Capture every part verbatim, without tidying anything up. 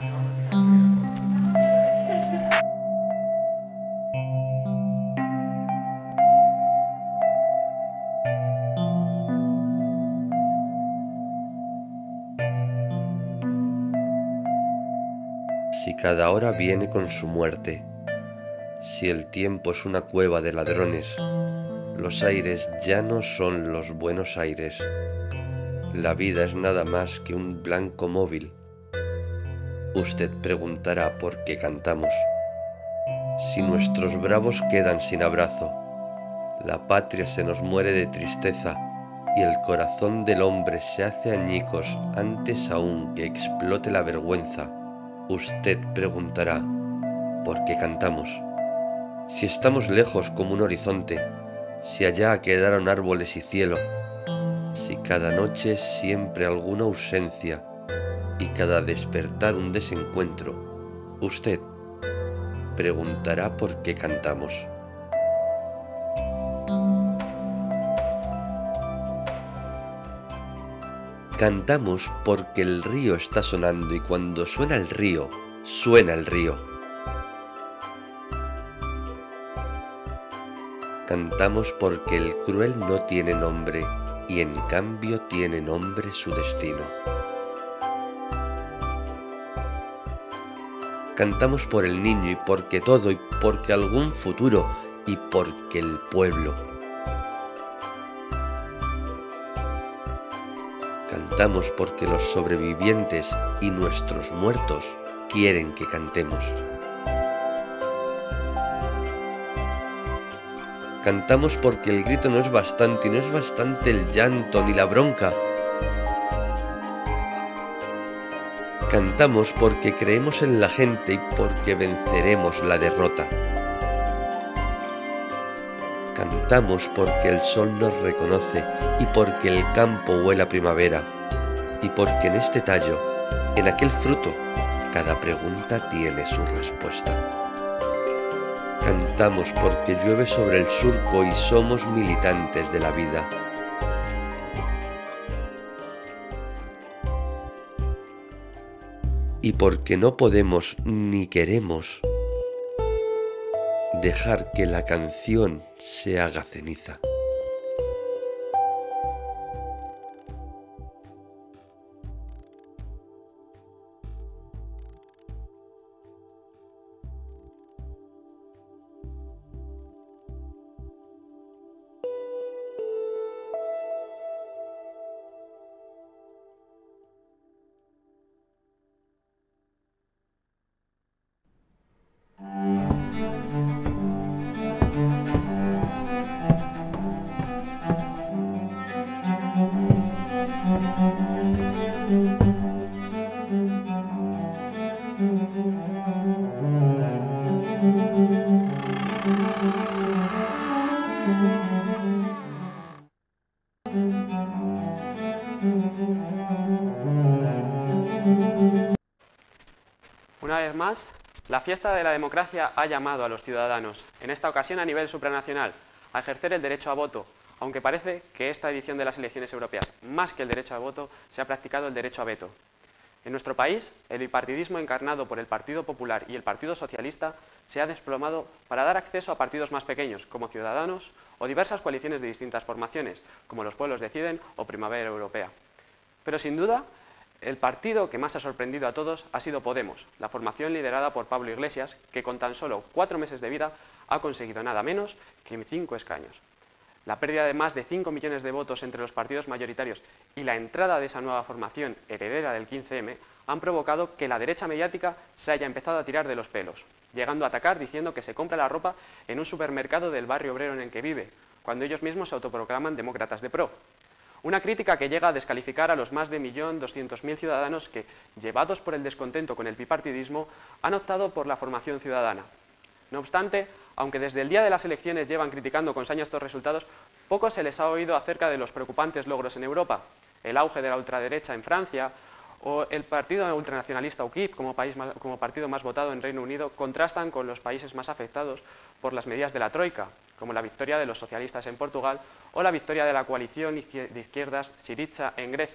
Si cada hora viene con su muerte, si el tiempo es una cueva de ladrones, los aires ya no son los buenos aires, la vida es nada más que un blanco móvil. Usted preguntará por qué cantamos. Si nuestros bravos quedan sin abrazo, la patria se nos muere de tristeza y el corazón del hombre se hace añicos antes aún que explote la vergüenza, usted preguntará por qué cantamos. Si estamos lejos como un horizonte, si allá quedaron árboles y cielo, si cada noche es siempre alguna ausencia y cada despertar un desencuentro, usted preguntará por qué cantamos. Cantamos porque el río está sonando y cuando suena el río, suena el río. Cantamos porque el cruel no tiene nombre y en cambio tiene nombre su destino. Cantamos por el niño y porque todo y porque algún futuro y porque el pueblo. Cantamos porque los sobrevivientes y nuestros muertos quieren que cantemos. Cantamos porque el grito no es bastante y no es bastante el llanto ni la bronca. Cantamos porque creemos en la gente y porque venceremos la derrota. Cantamos porque el sol nos reconoce y porque el campo huele a primavera y porque en este tallo, en aquel fruto, cada pregunta tiene su respuesta. Cantamos porque llueve sobre el surco y somos militantes de la vida. Y porque no podemos ni queremos dejar que la canción se haga ceniza. Una vez más, la fiesta de la democracia ha llamado a los ciudadanos, en esta ocasión a nivel supranacional, a ejercer el derecho a voto, aunque parece que esta edición de las elecciones europeas, más que el derecho a voto, se ha practicado el derecho a veto. En nuestro país, el bipartidismo encarnado por el Partido Popular y el Partido Socialista se ha desplomado para dar acceso a partidos más pequeños, como Ciudadanos, o diversas coaliciones de distintas formaciones, como Los Pueblos Deciden o Primavera Europea. Pero sin duda, el partido que más ha sorprendido a todos ha sido Podemos, la formación liderada por Pablo Iglesias, que con tan solo cuatro meses de vida ha conseguido nada menos que cinco escaños. La pérdida de más de cinco millones de votos entre los partidos mayoritarios y la entrada de esa nueva formación heredera del quince eme han provocado que la derecha mediática se haya empezado a tirar de los pelos, llegando a atacar diciendo que se compra la ropa en un supermercado del barrio obrero en el que vive, cuando ellos mismos se autoproclaman demócratas de pro. Una crítica que llega a descalificar a los más de un millón doscientos mil ciudadanos que, llevados por el descontento con el bipartidismo, han optado por la formación ciudadana. No obstante, aunque desde el día de las elecciones llevan criticando con saña estos resultados, poco se les ha oído acerca de los preocupantes logros en Europa, el auge de la ultraderecha en Francia o el partido ultranacionalista U K I P como, país más, como partido más votado en Reino Unido contrastan con los países más afectados por las medidas de la Troika, como la victoria de los socialistas en Portugal o la victoria de la coalición de izquierdas Syriza en Grecia,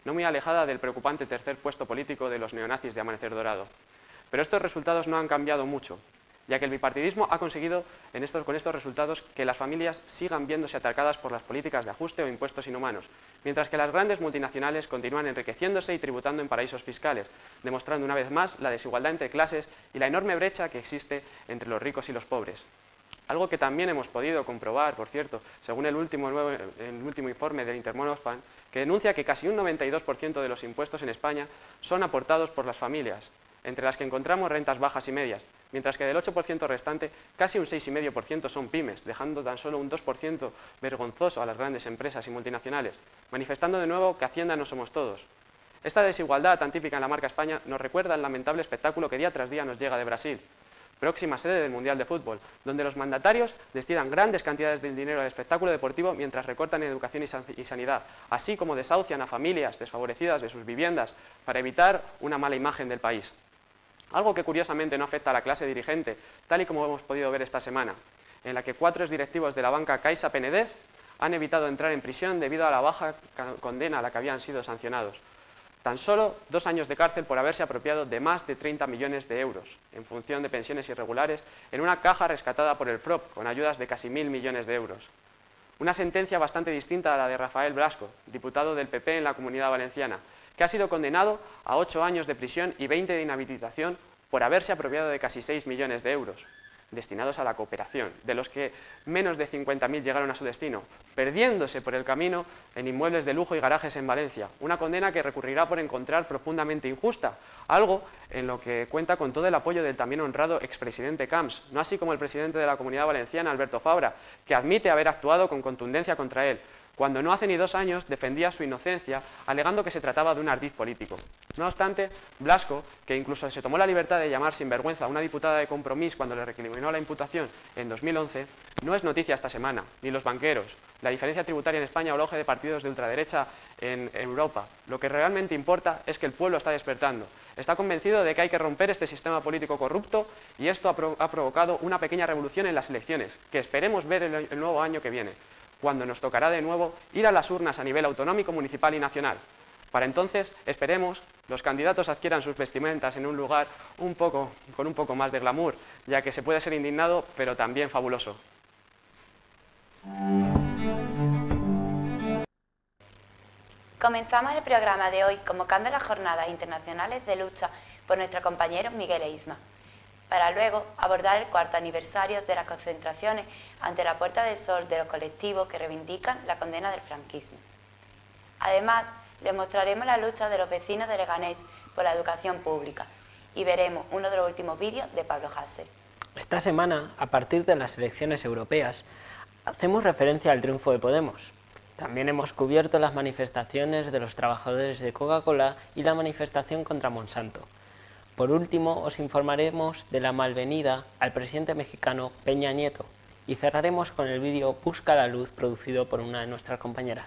no muy alejada del preocupante tercer puesto político de los neonazis de Amanecer Dorado. Pero estos resultados no han cambiado mucho, ya que el bipartidismo ha conseguido en estos, con estos resultados que las familias sigan viéndose atacadas por las políticas de ajuste o impuestos inhumanos, mientras que las grandes multinacionales continúan enriqueciéndose y tributando en paraísos fiscales, demostrando una vez más la desigualdad entre clases y la enorme brecha que existe entre los ricos y los pobres. Algo que también hemos podido comprobar, por cierto, según el último, el último informe del Intermón Oxfam, que denuncia que casi un noventa y dos por ciento de los impuestos en España son aportados por las familias, entre las que encontramos rentas bajas y medias, mientras que del ocho por ciento restante, casi un seis coma cinco por ciento son pymes, dejando tan solo un dos por ciento vergonzoso a las grandes empresas y multinacionales, manifestando de nuevo que Hacienda no somos todos. Esta desigualdad tan típica en la marca España nos recuerda el lamentable espectáculo que día tras día nos llega de Brasil, próxima sede del Mundial de Fútbol, donde los mandatarios destinan grandes cantidades de dinero al espectáculo deportivo mientras recortan en educación y sanidad, así como desahucian a familias desfavorecidas de sus viviendas para evitar una mala imagen del país. Algo que curiosamente no afecta a la clase dirigente, tal y como hemos podido ver esta semana, en la que cuatro exdirectivos de la banca Caixa Penedès han evitado entrar en prisión debido a la baja condena a la que habían sido sancionados. Tan solo dos años de cárcel por haberse apropiado de más de treinta millones de euros, en función de pensiones irregulares, en una caja rescatada por el F R O P, con ayudas de casi mil millones de euros. Una sentencia bastante distinta a la de Rafael Blasco, diputado del P P en la Comunidad Valenciana, que ha sido condenado a ocho años de prisión y veinte de inhabilitación por haberse apropiado de casi seis millones de euros, destinados a la cooperación, de los que menos de cincuenta mil llegaron a su destino, perdiéndose por el camino en inmuebles de lujo y garajes en Valencia, una condena que recurrirá por encontrar profundamente injusta, algo en lo que cuenta con todo el apoyo del también honrado expresidente Camps, no así como el presidente de la Comunidad Valenciana, Alberto Fabra, que admite haber actuado con contundencia contra él, cuando no hace ni dos años defendía su inocencia, alegando que se trataba de un ardid político. No obstante, Blasco, que incluso se tomó la libertad de llamar sinvergüenza a una diputada de Compromís cuando le recriminó la imputación en dos mil once, no es noticia esta semana, ni los banqueros, la diferencia tributaria en España o el auge de partidos de ultraderecha en Europa. Lo que realmente importa es que el pueblo está despertando, está convencido de que hay que romper este sistema político corrupto y esto ha, pro ha provocado una pequeña revolución en las elecciones, que esperemos ver el, el nuevo año que viene, cuando nos tocará de nuevo ir a las urnas a nivel autonómico, municipal y nacional. Para entonces, esperemos, los candidatos adquieran sus vestimentas en un lugar un poco, con un poco más de glamour, ya que se puede ser indignado, pero también fabuloso. Comenzamos el programa de hoy convocando las jornadas internacionales de lucha por nuestro compañero Miguel e Isma, para luego abordar el cuarto aniversario de las concentraciones ante la Puerta del Sol de los colectivos que reivindican la condena del franquismo. Además, les mostraremos la lucha de los vecinos de Leganés por la educación pública y veremos uno de los últimos vídeos de Pablo Hasél. Esta semana, a partir de las elecciones europeas, hacemos referencia al triunfo de Podemos. También hemos cubierto las manifestaciones de los trabajadores de Coca-Cola y la manifestación contra Monsanto. Por último, os informaremos de la malvenida al presidente mexicano Peña Nieto y cerraremos con el vídeo Busca la Luz, producido por una de nuestras compañeras.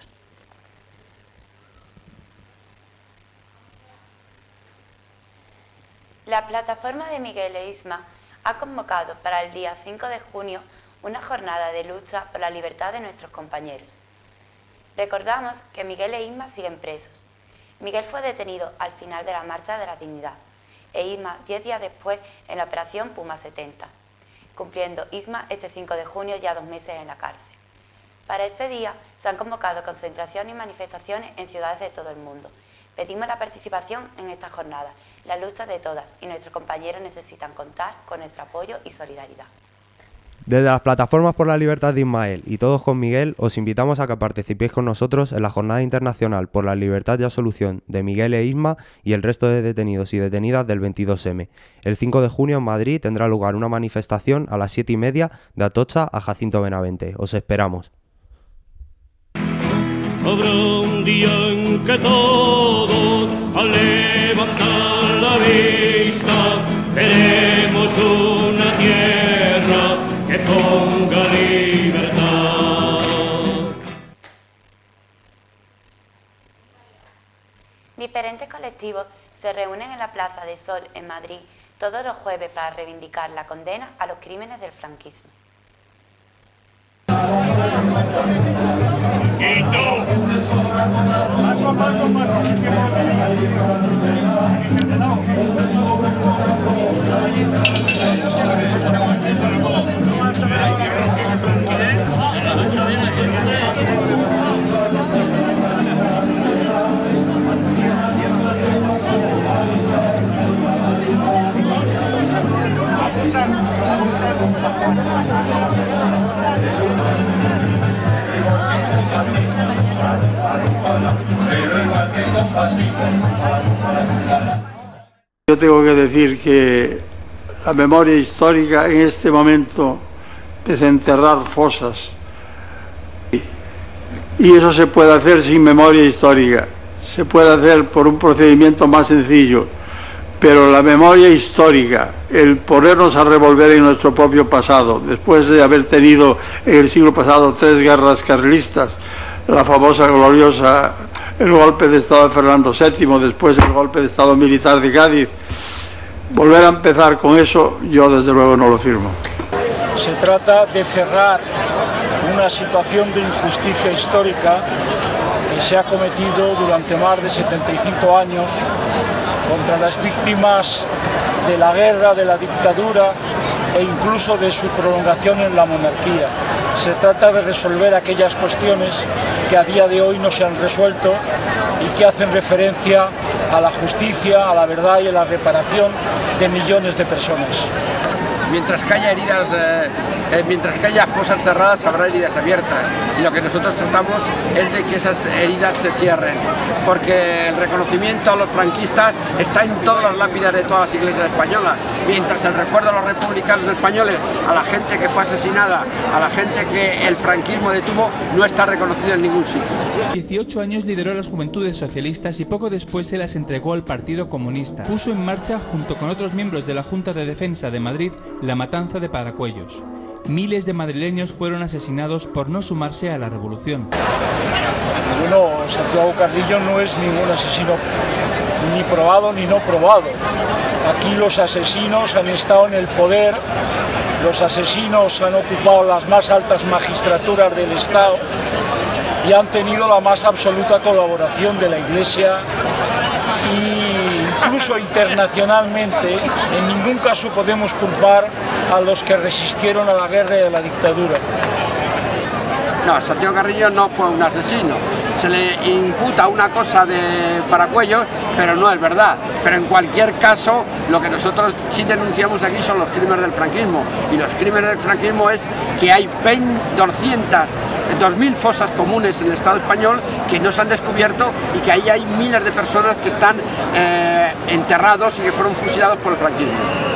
La plataforma de Miguel e Isma ha convocado para el día cinco de junio una jornada de lucha por la libertad de nuestros compañeros. Recordamos que Miguel e Isma siguen presos. Miguel fue detenido al final de la Marcha de la Dignidad e Isma diez días después en la operación Puma setenta, cumpliendo Isma este cinco de junio ya dos meses en la cárcel. Para este día se han convocado concentraciones y manifestaciones en ciudades de todo el mundo. Pedimos la participación en esta jornada, la lucha de todas, y nuestros compañeros necesitan contar con nuestro apoyo y solidaridad. Desde las plataformas por la libertad de Ismael y Todos con Miguel, os invitamos a que participéis con nosotros en la Jornada Internacional por la Libertad y Absolución de Miguel e Isma y el resto de detenidos y detenidas del veintidós eme. El cinco de junio en Madrid tendrá lugar una manifestación a las siete y media de Atocha a Jacinto Benavente. Os esperamos. Habrá un día en que todos, al levantar la vista, veremos una tierra que ponga libertad. Diferentes colectivos se reúnen en la Plaza de Sol en Madrid todos los jueves para reivindicar la condena a los crímenes del franquismo. Y tú, Yo tengo que decir que la memoria histórica en este momento, desenterrar fosas, y eso se puede hacer sin memoria histórica, se puede hacer por un procedimiento más sencillo, pero la memoria histórica, el ponernos a revolver en nuestro propio pasado, después de haber tenido en el siglo pasado tres guerras carlistas, la famosa gloriosa, el golpe de Estado de Fernando séptimo, después el golpe de Estado militar de Cádiz, volver a empezar con eso, yo desde luego no lo firmo. Se trata de cerrar una situación de injusticia histórica que se ha cometido durante más de setenta y cinco años contra las víctimas de la guerra, de la dictadura e incluso de su prolongación en la monarquía. Se trata de resolver aquellas cuestiones que a día de hoy no se han resuelto y que hacen referencia a la justicia, a la verdad y a la reparación de millones de personas. Mientras que haya heridas, eh, eh, mientras que haya fosas cerradas, habrá heridas abiertas. Y lo que nosotros tratamos es de que esas heridas se cierren, porque el reconocimiento a los franquistas está en todas las lápidas de todas las iglesias españolas, mientras el recuerdo a los republicanos españoles, a la gente que fue asesinada, a la gente que el franquismo detuvo, no está reconocido en ningún sitio. dieciocho años lideró a las Juventudes Socialistas y poco después se las entregó al Partido Comunista. Puso en marcha, junto con otros miembros de la Junta de Defensa de Madrid, la matanza de Paracuellos. Miles de madrileños fueron asesinados por no sumarse a la revolución. Bueno, Santiago Carrillo no es ningún asesino ni probado ni no probado. Aquí los asesinos han estado en el poder, los asesinos han ocupado las más altas magistraturas del Estado y han tenido la más absoluta colaboración de la Iglesia y incluso internacionalmente. En ningún caso podemos culpar a los que resistieron a la guerra y a la dictadura. No, Santiago Carrillo no fue un asesino. Se le imputa una cosa de Paracuellos, pero no es verdad. Pero en cualquier caso, lo que nosotros sí denunciamos aquí son los crímenes del franquismo. Y los crímenes del franquismo es que hay doscientas, dos mil fosas comunes en el Estado español que no se han descubierto y que ahí hay miles de personas que están eh, enterrados y que fueron fusilados por el franquismo.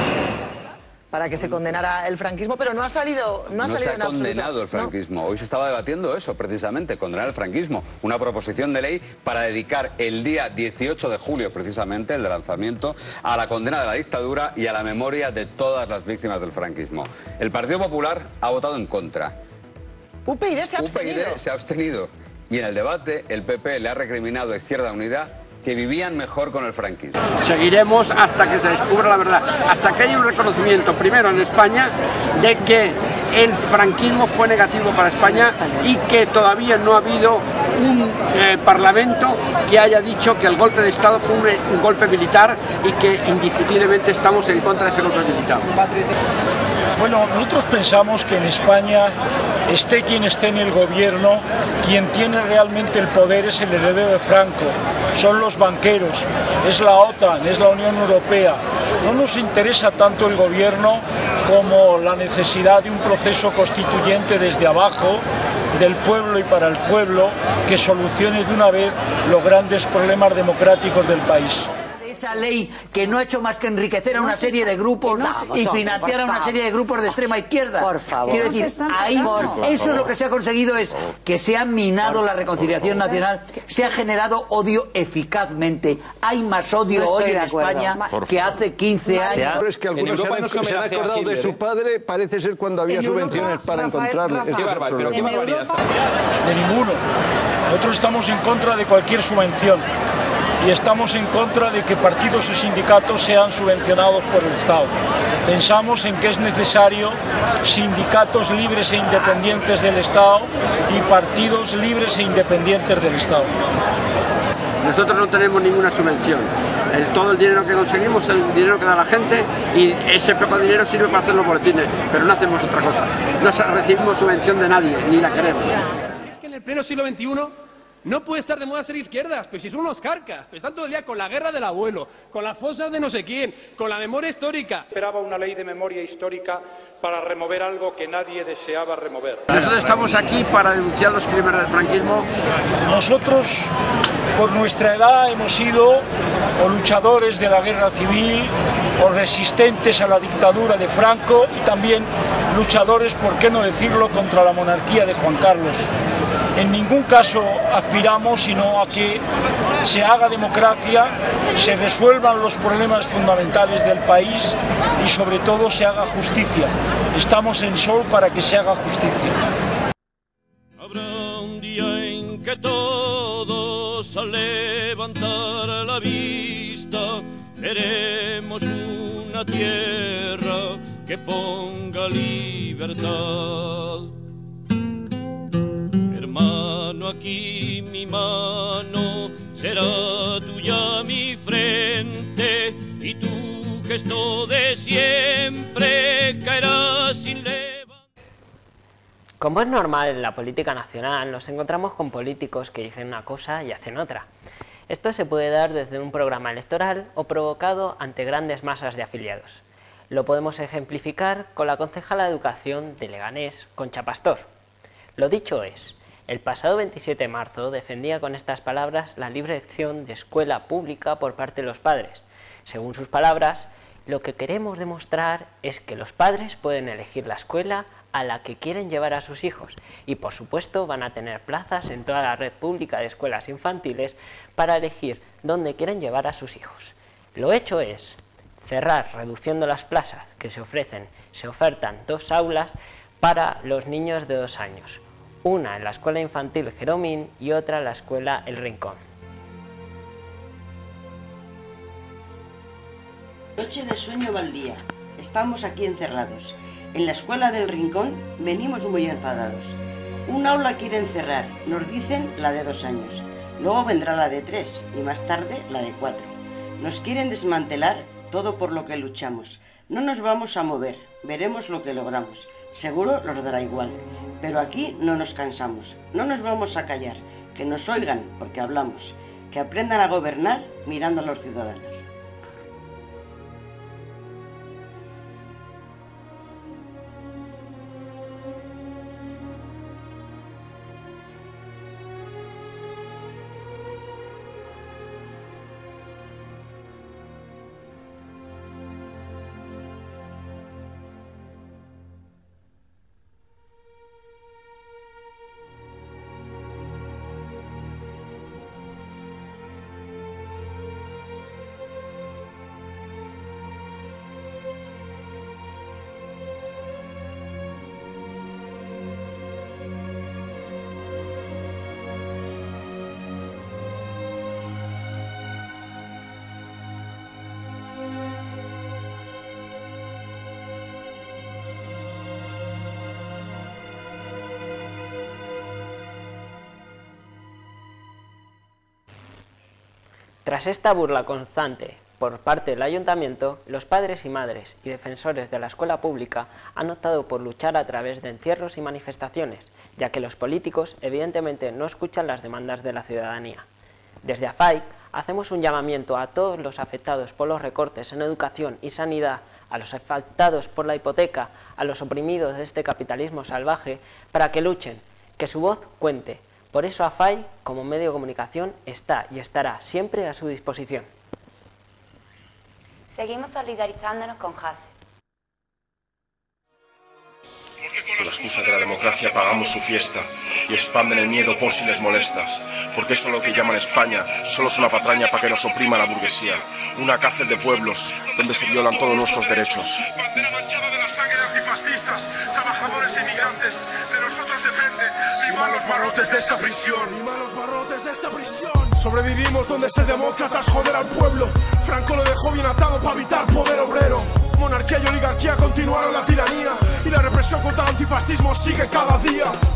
Para que se condenara el franquismo, pero no ha salido no ha no salido se ha en absoluto. condenado el franquismo. ¿No? Hoy se estaba debatiendo eso, precisamente, condenar el franquismo. Una proposición de ley para dedicar el día dieciocho de julio, precisamente, el de lanzamiento, a la condena de la dictadura y a la memoria de todas las víctimas del franquismo. El Partido Popular ha votado en contra. U P y D se ha abstenido. U P y D se ha abstenido. Y en el debate, el P P le ha recriminado a Izquierda Unida que vivían mejor con el franquismo. Seguiremos hasta que se descubra la verdad, hasta que haya un reconocimiento, primero en España, de que el franquismo fue negativo para España y que todavía no ha habido un eh, parlamento que haya dicho que el golpe de Estado fue un, un golpe militar y que indiscutiblemente estamos en contra de ese golpe militar. Bueno, nosotros pensamos que en España, esté quien esté en el gobierno, quien tiene realmente el poder es el heredero de Franco, son los banqueros, es la OTAN, es la Unión Europea. No nos interesa tanto el gobierno como la necesidad de un proceso constituyente desde abajo, del pueblo y para el pueblo, que solucione de una vez los grandes problemas democráticos del país. Esa ley que no ha hecho más que enriquecer a una serie de grupos y financiar a una serie de grupos de extrema izquierda. Por favor. Quiero decir, ahí eso es lo que se ha conseguido, es que se ha minado la reconciliación nacional, se ha generado odio eficazmente. Hay más odio hoy en España que hace quince años. Pero es que algunos se han, se han acordado de su padre, parece ser cuando había subvenciones para encontrarle. Qué barbaridad, pero qué barbaridad. De ninguno. Nosotros estamos en contra de cualquier subvención. Y estamos en contra de que partidos y sindicatos sean subvencionados por el Estado. Pensamos en que es necesario sindicatos libres e independientes del Estado y partidos libres e independientes del Estado. Nosotros no tenemos ninguna subvención. El, todo el dinero que conseguimos es el dinero que da la gente y ese poco dinero sirve para hacer los boletines, pero no hacemos otra cosa. No recibimos subvención de nadie, ni la queremos. Es que en el pleno siglo veintiuno no puede estar de moda ser izquierdas, pues si son unos carcas, pues están todo el día con la guerra del abuelo, con las fosas de no sé quién, con la memoria histórica. Esperaba una ley de memoria histórica para remover algo que nadie deseaba remover. Nosotros estamos aquí para denunciar los crímenes del franquismo. Nosotros, por nuestra edad, hemos sido o luchadores de la guerra civil, o resistentes a la dictadura de Franco y también luchadores, por qué no decirlo, contra la monarquía de Juan Carlos. En ningún caso aspiramos sino a que se haga democracia, se resuelvan los problemas fundamentales del país y sobre todo se haga justicia. Estamos en Sol para que se haga justicia. Habrá un día en que todos al levantar la vista veremos una tierra que ponga libertad. Hermano, aquí mi mano será tuya mi frente y tu gesto de siempre caerá sin leva. Como es normal en la política nacional, nos encontramos con políticos que dicen una cosa y hacen otra. Esto se puede dar desde un programa electoral o provocado ante grandes masas de afiliados. Lo podemos ejemplificar con la concejala de Educación de Leganés, Concha Pastor. Lo dicho es, el pasado veintisiete de marzo defendía con estas palabras la libre elección de escuela pública por parte de los padres. Según sus palabras, lo que queremos demostrar es que los padres pueden elegir la escuela a la que quieren llevar a sus hijos y, por supuesto, van a tener plazas en toda la red pública de escuelas infantiles para elegir dónde quieren llevar a sus hijos. Lo hecho es cerrar reduciendo las plazas que se ofrecen. Se ofertan dos aulas para los niños de dos años. Una en la escuela infantil Jeromín y otra en la escuela El Rincón. Noche de sueño baldía. Estamos aquí encerrados. En la escuela del Rincón venimos muy enfadados. Un aula quieren cerrar, nos dicen la de dos años. Luego vendrá la de tres y más tarde la de cuatro. Nos quieren desmantelar todo por lo que luchamos. No nos vamos a mover, veremos lo que logramos. Seguro los dará igual, pero aquí no nos cansamos, no nos vamos a callar, que nos oigan porque hablamos, que aprendan a gobernar mirando a los ciudadanos. Tras esta burla constante por parte del Ayuntamiento, los padres y madres y defensores de la escuela pública han optado por luchar a través de encierros y manifestaciones, ya que los políticos evidentemente no escuchan las demandas de la ciudadanía. Desde A F A I hacemos un llamamiento a todos los afectados por los recortes en educación y sanidad, a los afectados por la hipoteca, a los oprimidos de este capitalismo salvaje, para que luchen, que su voz cuente. Por eso A F A I, como medio de comunicación, está y estará siempre a su disposición. Seguimos solidarizándonos con Jase. Con la excusa de la democracia pagamos su fiesta y expanden el miedo por si les molestas. Porque eso lo que llaman España solo es una patraña para que nos oprima la burguesía. Una cárcel de pueblos donde se violan todos nuestros derechos. Bandera manchada de la sangre de antifascistas, trabajadores e inmigrantes. De nosotros depende limar los barrotes de esta prisión. Limar los barrotes de esta prisión. Sobrevivimos donde ser demócratas joder al pueblo. Franco lo dejó bien atado para evitar poder obrero. Monarquía y oligarquía continuaron la tiranía y la represión contra el antifascismo sigue cada día.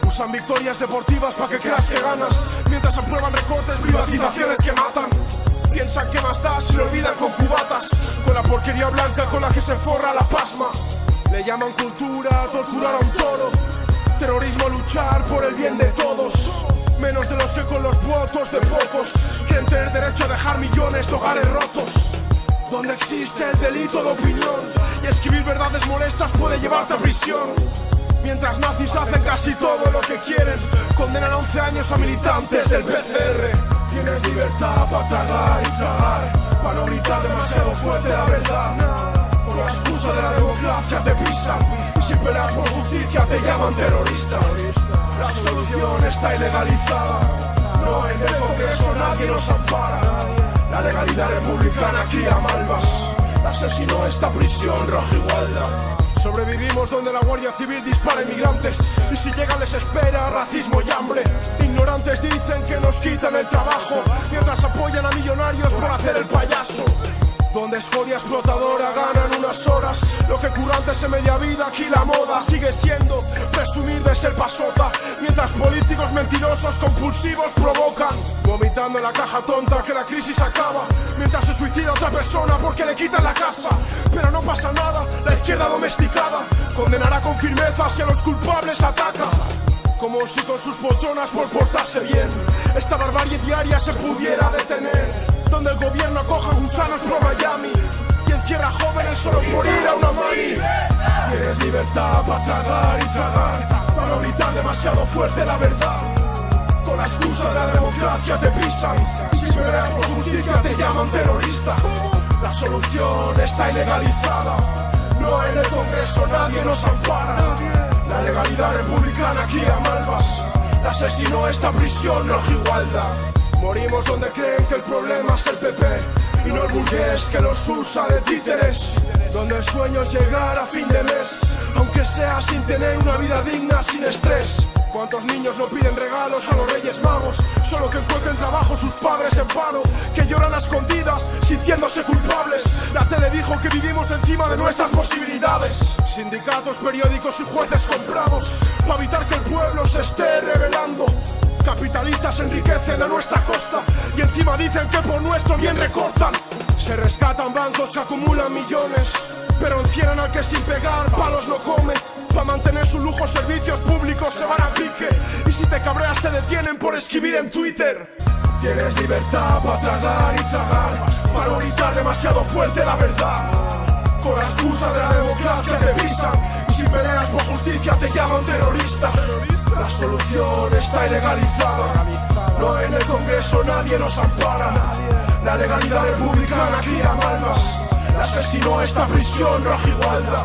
Usan victorias deportivas para que creas que ganas, mientras aprueban recortes, privatizaciones que matan. Piensan que más da, se lo olvidan con cubatas, con la porquería blanca con la que se forra la pasma. Le llaman cultura a torturar a un toro, terrorismo a luchar por el bien de todos, menos de los que con los votos de pocos quieren tener derecho a dejar millones de hogares rotos. Donde existe el delito de opinión y escribir verdades molestas puede llevarte a prisión. Mientras nazis hacen casi todo lo que quieren, condenan a once años a militantes del P C R. Tienes libertad para tragar y tragar, para no gritar demasiado fuerte la verdad. Por la excusa de la democracia te pisan, y si peleas por justicia te llaman terrorista. La solución está ilegalizada, no en el Congreso nadie nos ampara. La legalidad republicana cría malvas, la asesinó esta prisión roja igualdad. Sobrevivimos donde la Guardia Civil dispara a inmigrantes, y si llega les espera racismo y hambre. Ignorantes dicen que nos quitan el trabajo, mientras apoyan a millonarios por hacer el payaso. Donde escoria explotadora ganan unas horas, lo que currantes en media vida, aquí la moda sigue siendo presumir de ser pasota, mientras políticos mentirosos compulsivos provocan, vomitando en la caja tonta que la crisis acaba, mientras se suicida otra persona porque le quitan la casa. Pero no pasa nada, la izquierda domesticada condenará con firmeza si a los culpables ataca, como si con sus poltronas por portarse bien esta barbarie diaria se pudiera detener. Donde el gobierno acoja gusanos pro Miami y encierra jóvenes solo por ir a una mani. Tienes libertad para tragar y tragar, para no gritar demasiado fuerte la verdad. Con la excusa de la democracia te pisan, y si peleas por justicia te llaman terrorista. La solución está ilegalizada, no en el Congreso nadie nos ampara. La legalidad republicana cría malvas, la asesinó esta prisión roja igualdad. Morimos donde creen que el problema es el P P y no el burgués que los usa de títeres. Donde el sueño es llegar a fin de mes, aunque sea sin tener una vida digna, sin estrés. ¿Cuántos niños no piden regalos a los Reyes Magos solo que encuentren trabajo sus padres en paro? Que lloran a escondidas sintiéndose culpables. La tele dijo que vivimos encima de nuestras posibilidades. Sindicatos, periódicos y jueces compramos para evitar que el pueblo se esté rebelando. Capitalistas enriquecen a nuestra costa y encima dicen que por nuestro bien recortan. Se rescatan bancos que acumulan millones, pero encierran al que sin pegar palos no come. Para mantener sus lujos servicios públicos se van a pique, y si te cabreas te detienen por escribir en Twitter. Tienes libertad para tragar y tragar, para no gritar demasiado fuerte la verdad. Con la excusa de la democracia te pisan, y si peleas por justicia te llaman terrorista. La solución está ilegalizada, no en el Congreso nadie nos ampara. La legalidad republicana cría malvas, la asesinó esta prisión roja igualdad.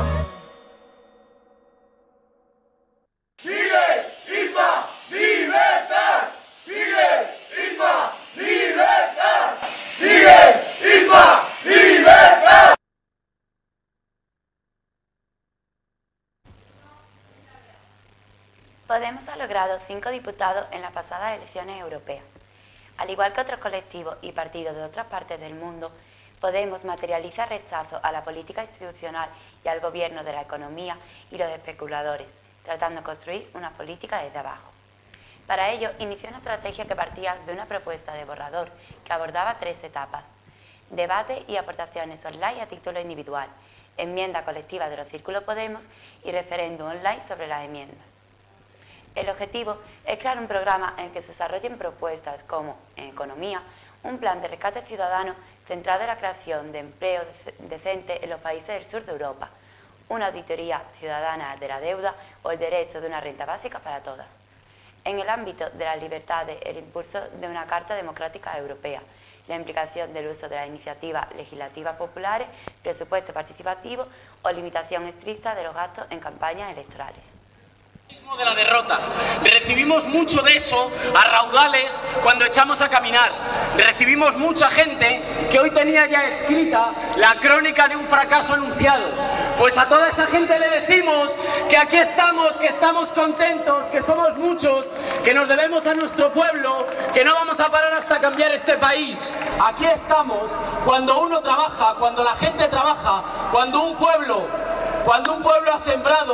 Podemos ha logrado cinco diputados en las pasadas elecciones europeas. Al igual que otros colectivos y partidos de otras partes del mundo, Podemos materializa rechazo a la política institucional y al gobierno de la economía y los especuladores, tratando de construir una política desde abajo. Para ello, inició una estrategia que partía de una propuesta de borrador que abordaba tres etapas: debate y aportaciones online a título individual, enmienda colectiva de los círculos Podemos y referéndum online sobre las enmiendas. El objetivo es crear un programa en el que se desarrollen propuestas como, en economía, un plan de rescate ciudadano centrado en la creación de empleo decente en los países del sur de Europa, una auditoría ciudadana de la deuda o el derecho de una renta básica para todas. En el ámbito de las libertades, el impulso de una Carta Democrática Europea, la implicación del uso de las iniciativas legislativas populares, presupuesto participativo o limitación estricta de los gastos en campañas electorales. De la derrota. Recibimos mucho de eso a raudales cuando echamos a caminar. Recibimos mucha gente que hoy tenía ya escrita la crónica de un fracaso anunciado. Pues a toda esa gente le decimos que aquí estamos, que estamos contentos, que somos muchos, que nos debemos a nuestro pueblo, que no vamos a parar hasta cambiar este país. Aquí estamos cuando uno trabaja, cuando la gente trabaja, cuando un pueblo, cuando un pueblo ha sembrado,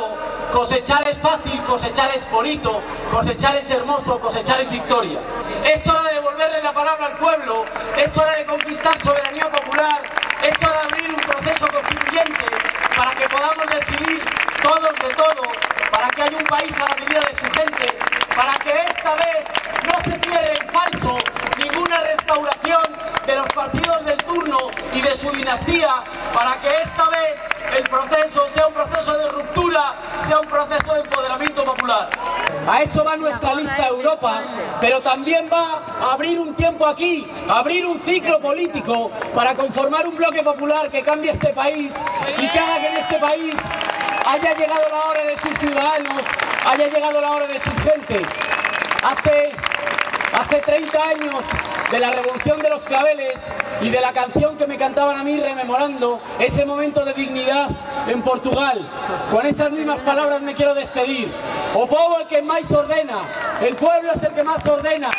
cosechar es fácil, cosechar es bonito, cosechar es hermoso, cosechar es victoria. Es hora de devolverle la palabra al pueblo, es hora de conquistar soberanía popular, es hora de abrir un proceso constituyente para que podamos decidir todos de todo, para que haya un país a la medida de su gente, para que esta vez no se cierre en falso ninguna restauración de los partidos del turno y de su dinastía, para que esta vez el proceso sea un proceso de ruptura, sea un proceso de empoderamiento popular. A eso va nuestra lista Europa, pero también va a abrir un tiempo aquí, a abrir un ciclo político para conformar un bloque popular que cambie este país y que haga que en este país haya llegado la hora de sus ciudadanos, haya llegado la hora de sus gentes. Hace, hace treinta años de la Revolución de los Claveles y de la canción que me cantaban a mí rememorando ese momento de dignidad en Portugal. Con esas mismas palabras me quiero despedir. O povo é que máis ordena, el pueblo es el que más ordena.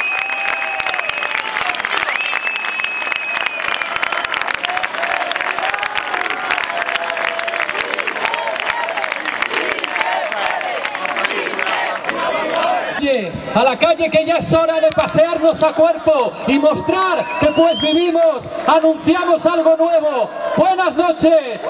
A la calle, que ya es hora de pasearnos a cuerpo y mostrar que pues vivimos, anunciamos algo nuevo. Buenas noches.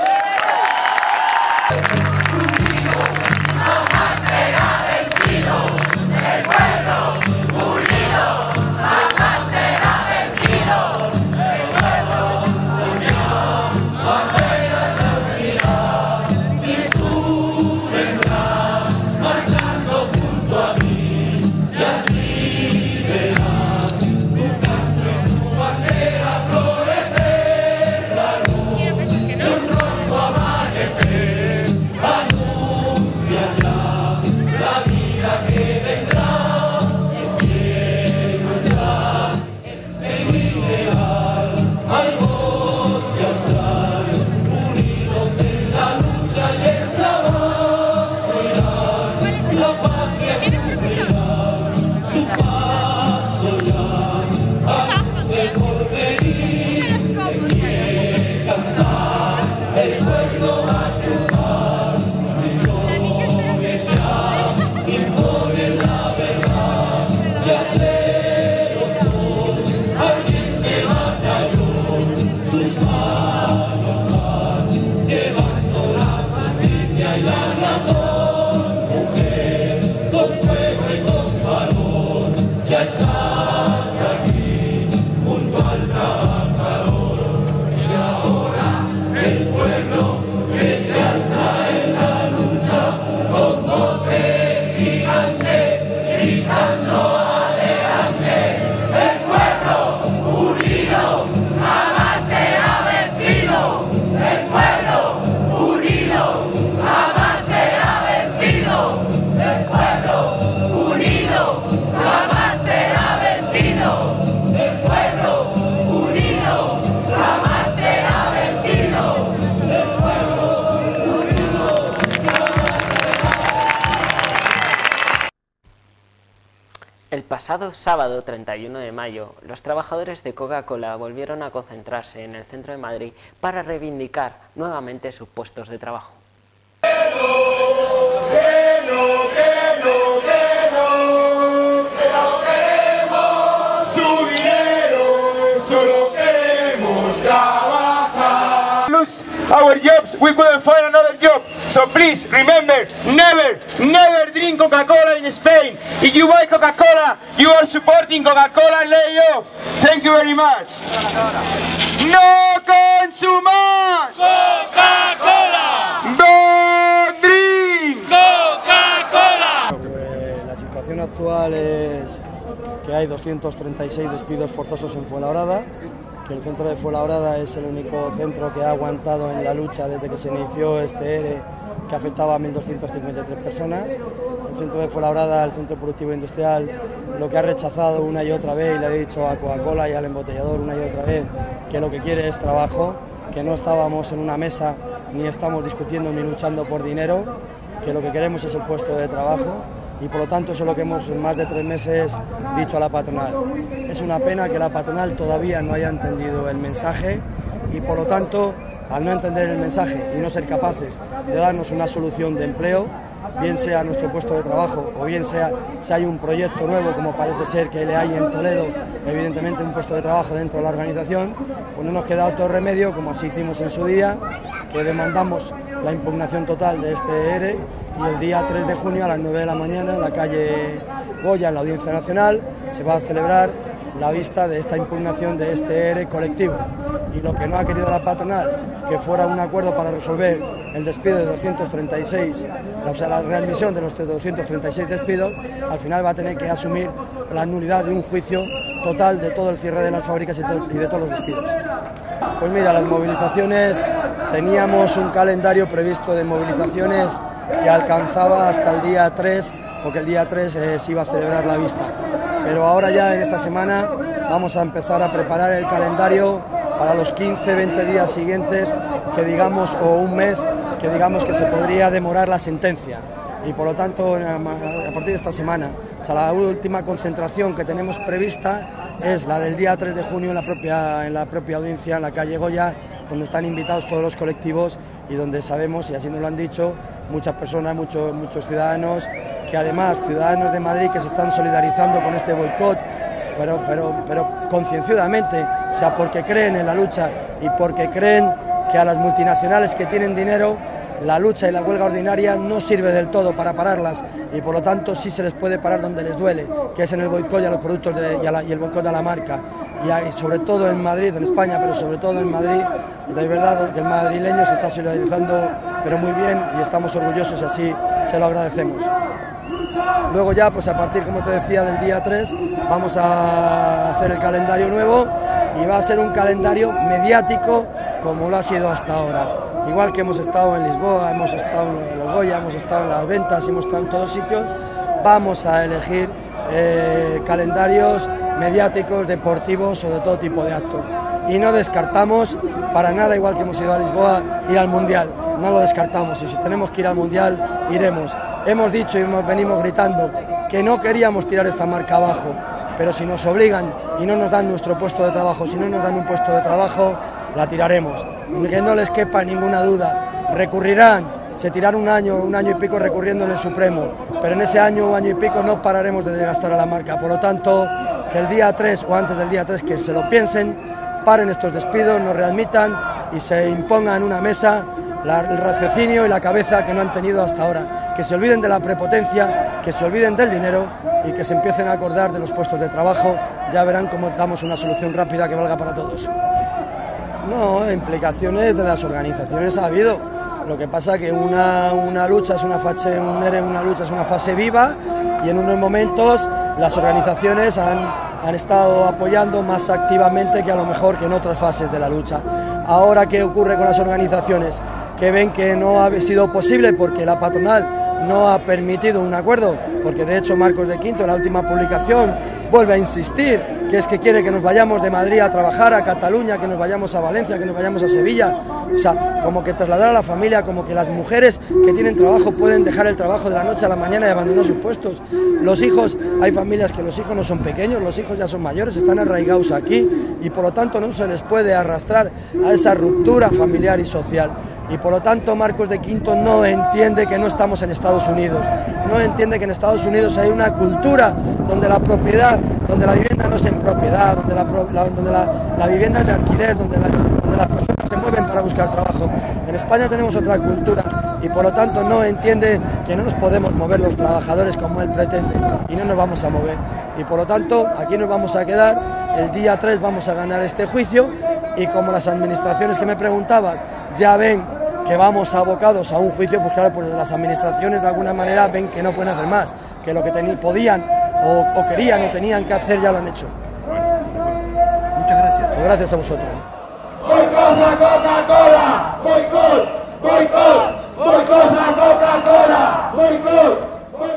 El pasado sábado treinta y uno de mayo, los trabajadores de Coca-Cola volvieron a concentrarse en el centro de Madrid para reivindicar nuevamente sus puestos de trabajo. Our jobs, we couldn't find another job. So please remember, never, never drink Coca-Cola in Spain. If you buy Coca-Cola, you are supporting Coca-Cola layoff. Thank you very much. No consumas Coca-Cola. Don't drink Coca-Cola. La situación actual es que hay doscientos treinta y seis despidos forzosos en Fuenlabrada. Que el centro de Fuenlabrada es el único centro que ha aguantado en la lucha desde que se inició este ERE que afectaba a mil doscientas cincuenta y tres personas. El centro de Fuenlabrada, el centro productivo industrial, lo que ha rechazado una y otra vez, y le ha dicho a Coca-Cola y al embotellador una y otra vez que lo que quiere es trabajo, que no estábamos en una mesa ni estamos discutiendo ni luchando por dinero, que lo que queremos es el puesto de trabajo. Y por lo tanto eso es lo que hemos en más de tres meses dicho a la patronal. Es una pena que la patronal todavía no haya entendido el mensaje y por lo tanto, al no entender el mensaje y no ser capaces de darnos una solución de empleo, bien sea nuestro puesto de trabajo o bien sea si hay un proyecto nuevo, como parece ser que le hay en Toledo, evidentemente un puesto de trabajo dentro de la organización, pues no nos queda otro remedio, como así hicimos en su día, que demandamos la impugnación total de este ERE y el día tres de junio a las nueve de la mañana en la calle Goya, en la Audiencia Nacional, se va a celebrar la vista de esta impugnación de este ERE colectivo. Y lo que no ha querido la patronal, que fuera un acuerdo para resolver el despido de doscientos treinta y seis, o sea, la readmisión de los doscientos treinta y seis despidos, al final va a tener que asumir la nulidad de un juicio total de todo el cierre de las fábricas y de todos los despidos. Pues mira, las movilizaciones, teníamos un calendario previsto de movilizaciones que alcanzaba hasta el día tres, porque el día tres eh, se iba a celebrar la vista. Pero ahora ya en esta semana vamos a empezar a preparar el calendario para los quince, veinte días siguientes, que digamos, o un mes, que digamos que se podría demorar la sentencia. Y por lo tanto, a partir de esta semana, o sea, la última concentración que tenemos prevista es la del día tres de junio en la propia, en la propia audiencia, en la calle Goya, donde están invitados todos los colectivos y donde sabemos, y así nos lo han dicho, muchas personas, muchos, muchos ciudadanos, que además ciudadanos de Madrid que se están solidarizando con este boicot, pero, pero, pero concienciadamente, o sea, porque creen en la lucha y porque creen que a las multinacionales que tienen dinero, la lucha y la huelga ordinaria no sirve del todo para pararlas y por lo tanto sí se les puede parar donde les duele, que es en el boicot y a los productos de, y, a la, y el boicot a la marca. Y, a, y sobre todo en Madrid, en España, pero sobre todo en Madrid, y de verdad que el madrileño se está solidarizando pero muy bien y estamos orgullosos y así se lo agradecemos. Luego ya, pues a partir, como te decía, del día tres, vamos a hacer el calendario nuevo y va a ser un calendario mediático como lo ha sido hasta ahora. Igual que hemos estado en Lisboa, hemos estado en los Goya, hemos estado en las ventas, hemos estado en todos sitios, vamos a elegir eh, calendarios mediáticos, deportivos o de todo tipo de actos. Y no descartamos para nada, igual que hemos ido a Lisboa, ir al Mundial. No lo descartamos y si tenemos que ir al Mundial, iremos. Hemos dicho y hemos, venimos gritando que no queríamos tirar esta marca abajo, pero si nos obligan y no nos dan nuestro puesto de trabajo, si no nos dan un puesto de trabajo, la tiraremos. Que no les quepa ninguna duda, recurrirán, se tirarán un año, un año y pico recurriendo en el Supremo, pero en ese año, un año y pico no pararemos de desgastar a la marca. Por lo tanto, que el día tres o antes del día tres que se lo piensen, paren estos despidos, nos readmitan y se impongan en una mesa la, el raciocinio y la cabeza que no han tenido hasta ahora, que se olviden de la prepotencia, que se olviden del dinero y que se empiecen a acordar de los puestos de trabajo. Ya verán cómo damos una solución rápida que valga para todos. No, implicaciones de las organizaciones ha habido. Lo que pasa que una, una lucha es una fase, un ERE, una lucha es una fase viva y en unos momentos las organizaciones han, han estado apoyando más activamente que a lo mejor que en otras fases de la lucha. Ahora, ¿qué ocurre con las organizaciones? Que ven que no ha sido posible porque la patronal no ha permitido un acuerdo, porque de hecho Marcos de Quinto en la última publicación vuelve a insistir que es que quiere que nos vayamos de Madrid a trabajar a Cataluña, que nos vayamos a Valencia, que nos vayamos a Sevilla, o sea, como que trasladar a la familia, como que las mujeres que tienen trabajo pueden dejar el trabajo de la noche a la mañana y abandonar sus puestos. Los hijos, hay familias que los hijos no son pequeños, los hijos ya son mayores, están arraigados aquí y por lo tanto no se les puede arrastrar a esa ruptura familiar y social. Y por lo tanto Marcos de Quinto no entiende que no estamos en Estados Unidos, no entiende que en Estados Unidos hay una cultura donde la propiedad, donde la vivienda no es en propiedad, donde la, la, donde la, la vivienda es de alquiler, donde, la, donde las personas se mueven para buscar trabajo. En España tenemos otra cultura y por lo tanto no entiende que no nos podemos mover los trabajadores como él pretende y no nos vamos a mover. Y por lo tanto aquí nos vamos a quedar, el día tres vamos a ganar este juicio y como las administraciones que me preguntaban ya ven que vamos abocados a un juicio, pues claro, pues las administraciones de alguna manera ven que no pueden hacer más, que lo que podían o, o querían o tenían que hacer ya lo han hecho. Muchas gracias. Pues gracias a vosotros. ¡Boicot a Coca-Cola! ¡Boicot! ¡Boicot! ¡Boicot a Coca-Cola! ¡Boicot!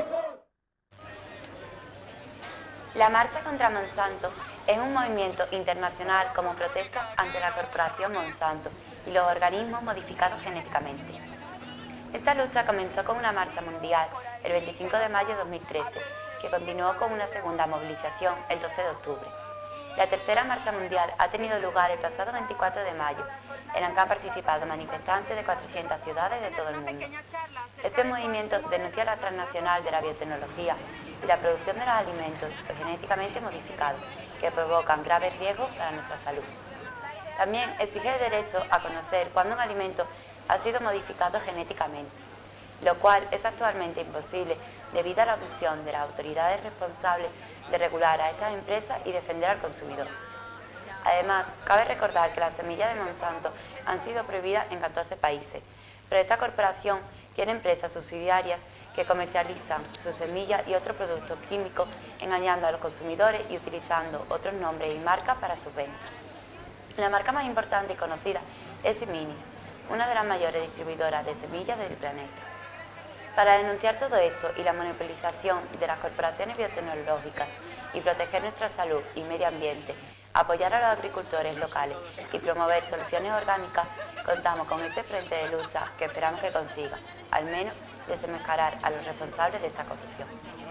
La marcha contra Monsanto es un movimiento internacional como protesta ante la corporación Monsanto y los organismos modificados genéticamente. Esta lucha comenzó con una marcha mundial el veinticinco de mayo de dos mil trece, que continuó con una segunda movilización el doce de octubre. La tercera marcha mundial ha tenido lugar el pasado veinticuatro de mayo en el que han participado manifestantes de cuatrocientas ciudades de todo el mundo. Este movimiento denuncia la transnacional de la biotecnología y la producción de los alimentos genéticamente modificados, que provocan graves riesgos para nuestra salud. También exige el derecho a conocer cuándo un alimento ha sido modificado genéticamente, lo cual es actualmente imposible debido a la omisión de las autoridades responsables de regular a estas empresas y defender al consumidor. Además, cabe recordar que las semillas de Monsanto han sido prohibidas en catorce países, pero esta corporación tiene empresas subsidiarias que comercializan sus semillas y otros productos químicos, engañando a los consumidores y utilizando otros nombres y marcas para sus ventas. La marca más importante y conocida es Siminis, una de las mayores distribuidoras de semillas del planeta. Para denunciar todo esto y la monopolización de las corporaciones biotecnológicas y proteger nuestra salud y medio ambiente, apoyar a los agricultores locales y promover soluciones orgánicas, contamos con este frente de lucha que esperamos que consiga, al menos, desenmascarar a los responsables de esta corrupción.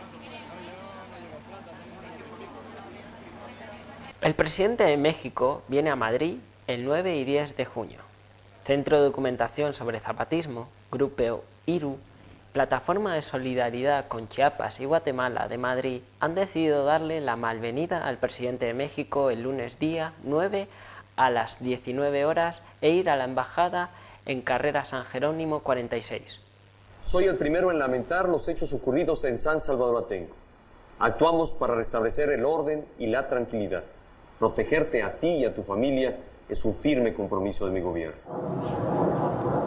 El presidente de México viene a Madrid el nueve y diez de junio. Centro de Documentación sobre Zapatismo, Grupo IRU, Plataforma de Solidaridad con Chiapas y Guatemala de Madrid han decidido darle la malvenida al presidente de México el lunes día nueve a las diecinueve horas e ir a la embajada en Carrera San Jerónimo cuarenta y seis. Soy el primero en lamentar los hechos ocurridos en San Salvador Atenco. Actuamos para restablecer el orden y la tranquilidad. Protegerte a ti y a tu familia es un firme compromiso de mi gobierno.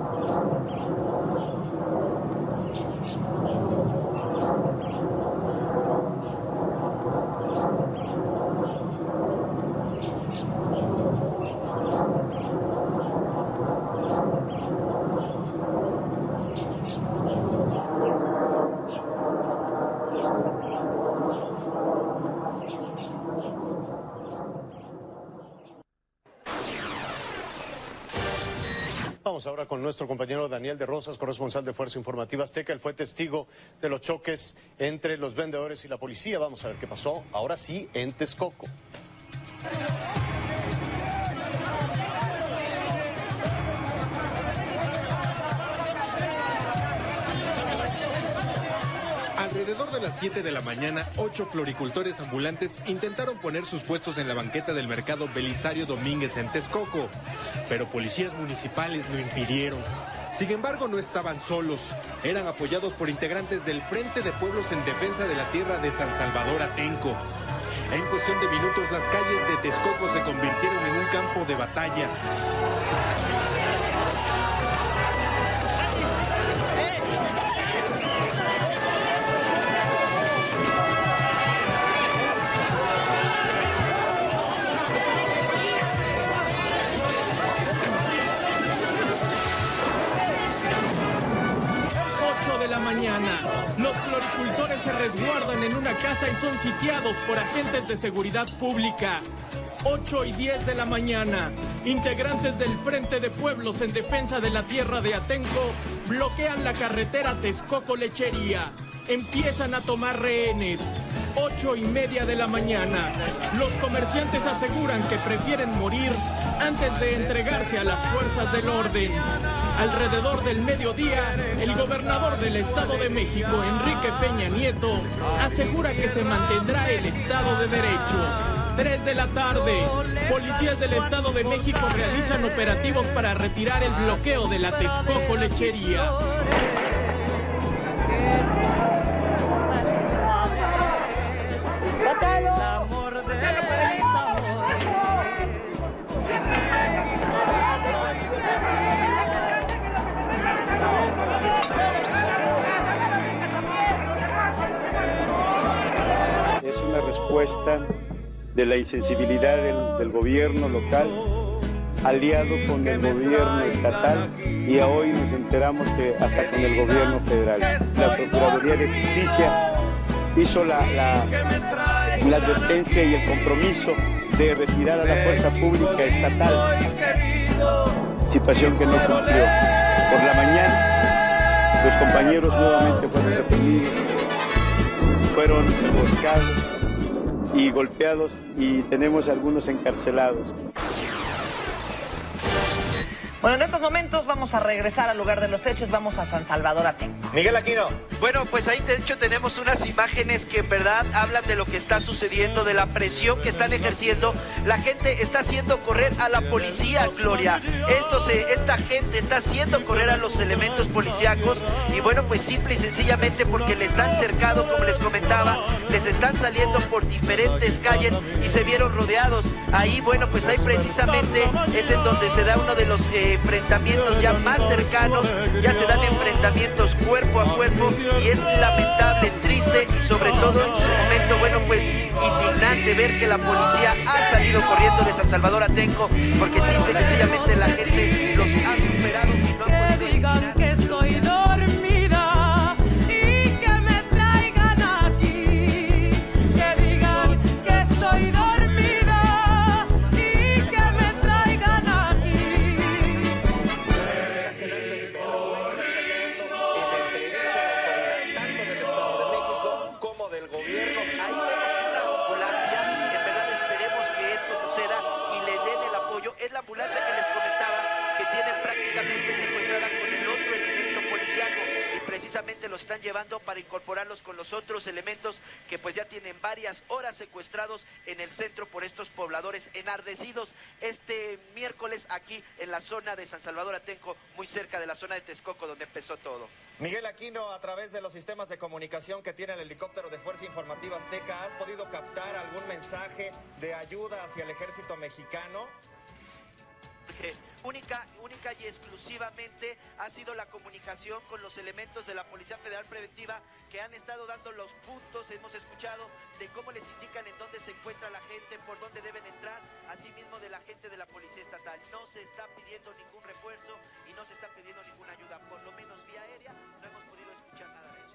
Vamos ahora con nuestro compañero Daniel de Rosas, corresponsal de Fuerza Informativa Azteca. Él fue testigo de los choques entre los vendedores y la policía. Vamos a ver qué pasó ahora sí en Texcoco. Alrededor de las siete de la mañana, ocho floricultores ambulantes intentaron poner sus puestos en la banqueta del mercado Belisario Domínguez en Texcoco, pero policías municipales lo impidieron. Sin embargo, no estaban solos, eran apoyados por integrantes del Frente de Pueblos en Defensa de la Tierra de San Salvador Atenco. En cuestión de minutos, las calles de Texcoco se convirtieron en un campo de batalla. Los floricultores se resguardan en una casa y son sitiados por agentes de seguridad pública. ocho y diez de la mañana, integrantes del Frente de Pueblos en Defensa de la Tierra de Atenco bloquean la carretera Texcoco-Lechería. Empiezan a tomar rehenes. ocho y media de la mañana. Los comerciantes aseguran que prefieren morir antes de entregarse a las fuerzas del orden. Alrededor del mediodía, el gobernador del Estado de México, Enrique Peña Nieto, asegura que se mantendrá el Estado de Derecho. tres de la tarde, policías del Estado de México realizan operativos para retirar el bloqueo de la Texcoco Lechería. Es una respuesta de la insensibilidad del, del gobierno local, aliado con el gobierno estatal, y hoy nos enteramos que hasta con el gobierno federal. La Procuraduría de Justicia hizo la, la, la advertencia y el compromiso de retirar a la fuerza pública estatal, situación que no cumplió. Por la mañana, los compañeros nuevamente fueron reprimidos, fueron emboscados y golpeados, y tenemos algunos encarcelados. Bueno, en estos momentos vamos a regresar al lugar de los hechos, vamos a San Salvador Atenco. Miguel Aquino. Bueno, pues ahí de hecho tenemos unas imágenes que en verdad hablan de lo que está sucediendo, de la presión que están ejerciendo. La gente está haciendo correr a la policía, Gloria. Esto se, esta gente está haciendo correr a los elementos policíacos y bueno, pues simple y sencillamente porque les han cercado, como les comentaba, les están saliendo por diferentes calles y se vieron rodeados. Ahí, bueno, pues ahí precisamente es en donde se da uno de los eh, enfrentamientos ya más cercanos, ya se dan enfrentamientos cuerpo a cuerpo y es lamentable, triste y sobre todo en su momento, bueno, pues indignante ver que la policía ha salido corriendo de San Salvador Atenco porque simple y sencillamente la gente los ha superado y no han podido eliminar. Que estoy dormida y que me traigan aquí, que digan que estoy dormida y que me traigan aquí. Tanto del Estado de México como del gobierno. Ahí vemos una ambulancia, en verdad esperemos que esto suceda y le den el apoyo. Es la ambulancia que les comentaba que tienen prácticamente secuestrada con el otro elemento policiaco y precisamente lo están llevando para incorporarlos con los otros elementos que pues ya tienen varias horas secuestrados en el centro por estos pobladores enardecidos este miércoles aquí en la zona de San Salvador Atenco, muy cerca de la zona de Texcoco donde empezó todo. Miguel Aquino, a través de los sistemas de comunicación que tiene el helicóptero de Fuerza Informativa Azteca, ¿has podido captar algún mensaje de ayuda hacia el ejército mexicano? Única, única y exclusivamente ha sido la comunicación con los elementos de la Policía Federal Preventiva que han estado dando los puntos, hemos escuchado de cómo les indican en dónde se encuentra la gente, por dónde deben entrar, asimismo de la gente de la Policía Estatal. No se está pidiendo ningún refuerzo y no se está pidiendo ninguna ayuda, por lo menos vía aérea no hemos podido escuchar nada de eso.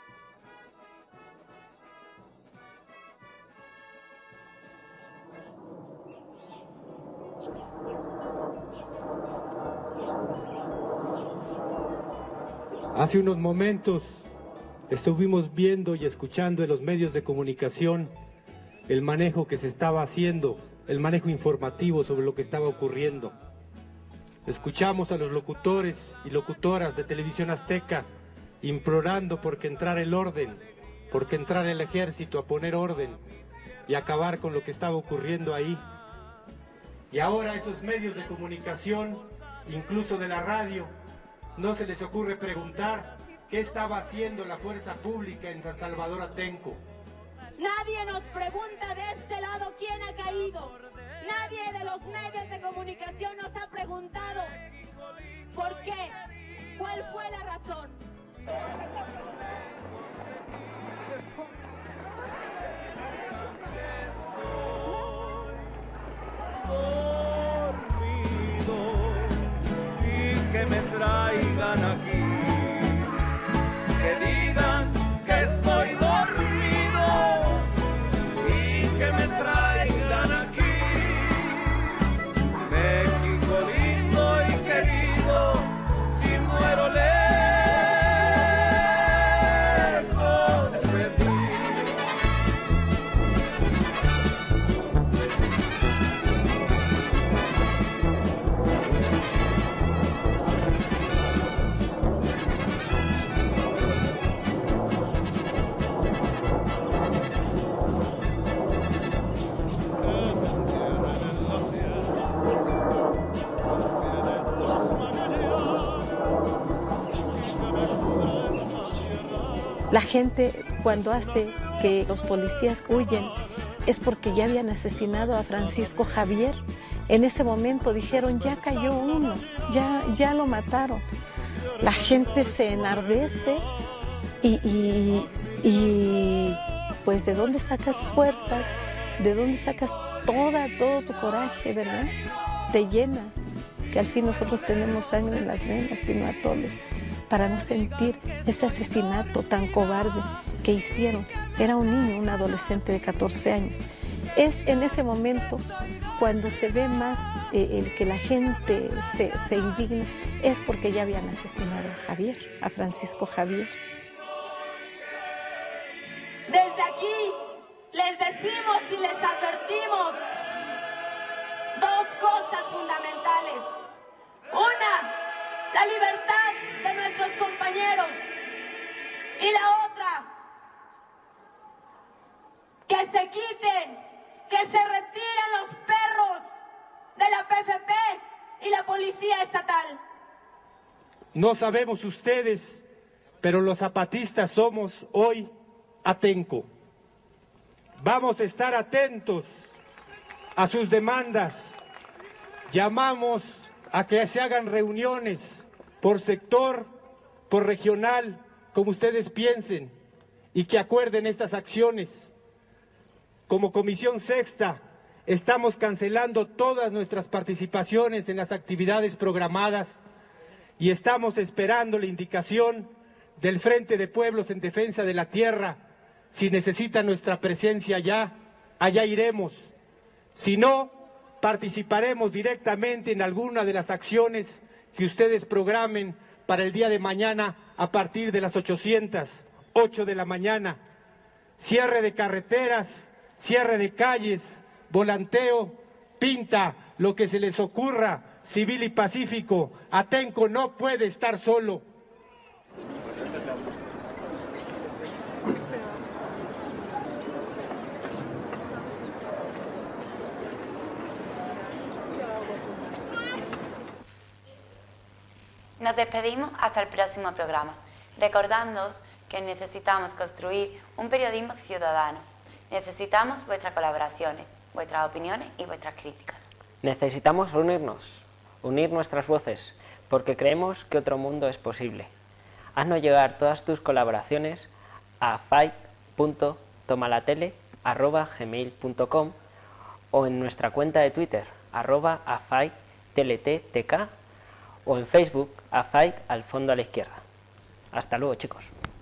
Hace unos momentos estuvimos viendo y escuchando en los medios de comunicación el manejo que se estaba haciendo, el manejo informativo sobre lo que estaba ocurriendo. Escuchamos a los locutores y locutoras de Televisión Azteca implorando porque entrara el orden, porque entrara el ejército a poner orden y acabar con lo que estaba ocurriendo ahí. Y ahora esos medios de comunicación, incluso de la radio, no se les ocurre preguntar qué estaba haciendo la fuerza pública en San Salvador Atenco. Nadie nos pregunta de este lado quién ha caído. Nadie de los medios de comunicación nos ha preguntado por qué, cuál fue la razón. Que me traigan aquí, que digan que estoy dormido y que me traigan aquí. México lindo y querido, si muero lejos de ti. La gente cuando hace que los policías huyen es porque ya habían asesinado a Francisco Javier. En ese momento dijeron, ya cayó uno, ya, ya lo mataron. La gente se enardece y, y, y pues ¿de dónde sacas fuerzas? ¿De dónde sacas toda, todo tu coraje, verdad? Te llenas, que al fin nosotros tenemos sangre en las venas y no atole, para no sentir ese asesinato tan cobarde que hicieron. Era un niño, un adolescente de catorce años. Es en ese momento cuando se ve más eh, el que la gente se, se indigna, es porque ya habían asesinado a Javier, a Francisco Javier. Desde aquí les decimos y les advertimos dos cosas fundamentales. Una, la libertad de nuestros compañeros. Y la otra, que se quiten, que se retiren los perros de la P F P y la Policía Estatal. No sabemos ustedes, pero los zapatistas somos hoy Atenco. Vamos a estar atentos a sus demandas. Llamamos a que se hagan reuniones por sector, por regional, como ustedes piensen, y que acuerden estas acciones. Como Comisión Sexta, estamos cancelando todas nuestras participaciones en las actividades programadas y estamos esperando la indicación del Frente de Pueblos en Defensa de la Tierra. Si necesitan nuestra presencia allá, allá iremos. Si no, participaremos directamente en alguna de las acciones que ustedes programen para el día de mañana a partir de las ochocientas, ocho de la mañana. Cierre de carreteras, cierre de calles, volanteo, pinta, lo que se les ocurra, civil y pacífico. Atenco no puede estar solo. Nos despedimos hasta el próximo programa, recordándoos que necesitamos construir un periodismo ciudadano. Necesitamos vuestras colaboraciones, vuestras opiniones y vuestras críticas. Necesitamos unirnos, unir nuestras voces, porque creemos que otro mundo es posible. Haznos llegar todas tus colaboraciones a faic punto tomalatele arroba gmail punto com o en nuestra cuenta de Twitter, arroba afaictelettk, o en Facebook, afaic al fondo a la izquierda. Hasta luego, chicos.